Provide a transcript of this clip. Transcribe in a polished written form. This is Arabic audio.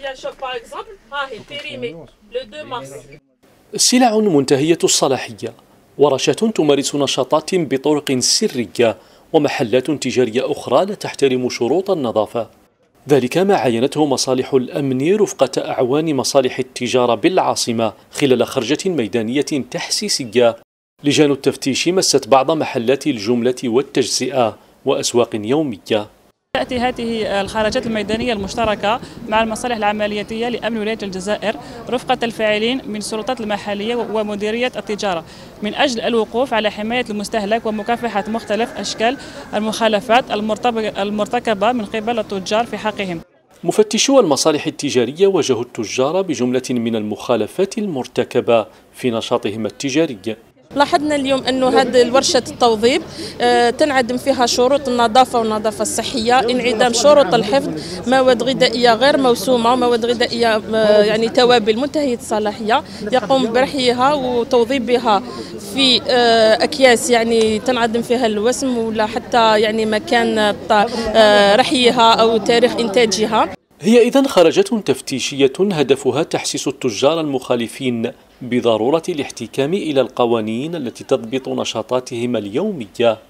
سلع منتهية الصلاحية، ورشات تمارس نشاطات بطرق سرية، ومحلات تجارية أخرى لا تحترم شروط النظافة. ذلك ما عاينته مصالح الأمن رفقة أعوان مصالح التجارة بالعاصمة خلال خرجة ميدانية تحسيسية. لجان التفتيش مست بعض محلات الجملة والتجزئة وأسواق يومية. تأتي هذه الخرجات الميدانية المشتركة مع المصالح العملياتية لأمن ولاية الجزائر رفقة الفاعلين من السلطات المحلية ومديرية التجارة من أجل الوقوف على حماية المستهلك ومكافحة مختلف أشكال المخالفات المرتكبة من قبل التجار في حقهم. مفتشو المصالح التجارية واجهوا التجار بجملة من المخالفات المرتكبة في نشاطهم التجاري. لاحظنا اليوم أنه هذه ورشة التوظيف تنعدم فيها شروط النظافة والنظافة الصحية، انعدام شروط الحفظ، مواد غذائية غير موسومة، مواد غذائية يعني توابل منتهية الصلاحية يقوم برحيها وتوظيفها في أكياس يعني تنعدم فيها الوسم ولا حتى يعني مكان رحيها أو تاريخ إنتاجها. هي إذن خرجة تفتيشية هدفها تحسيس التجار المخالفين بضرورة الاحتكام إلى القوانين التي تضبط نشاطاتهم اليومية.